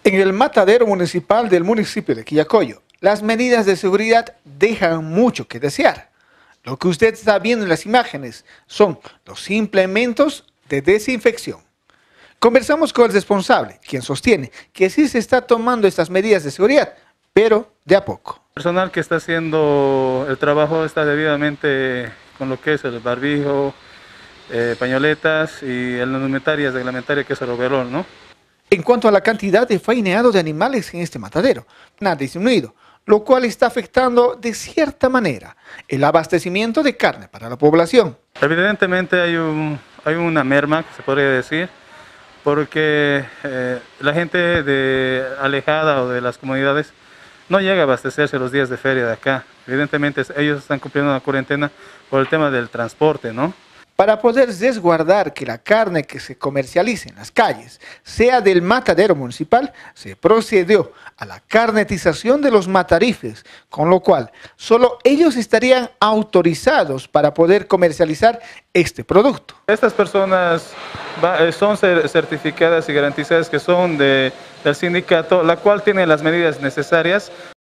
En el matadero municipal del municipio de Quillacollo, las medidas de seguridad dejan mucho que desear. Lo que usted está viendo en las imágenes son los implementos de desinfección. Conversamos con el responsable, quien sostiene que sí se está tomando estas medidas de seguridad, pero de a poco. El personal que está haciendo el trabajo está debidamente con lo que es el barbijo, pañoletas y la indumentaria reglamentaria que es el overol, ¿no? En cuanto a la cantidad de faeneado de animales en este matadero, ha disminuido, lo cual está afectando de cierta manera el abastecimiento de carne para la población. Evidentemente hay una merma, se podría decir, porque la gente alejada o de las comunidades no llega a abastecerse los días de feria de acá. Evidentemente ellos están cumpliendo una cuarentena por el tema del transporte, ¿no? Para poder resguardar que la carne que se comercialice en las calles sea del matadero municipal, se procedió a la carnetización de los matarifes, con lo cual solo ellos estarían autorizados para poder comercializar este producto. Estas personas son certificadas y garantizadas que son del sindicato, la cual tiene las medidas necesarias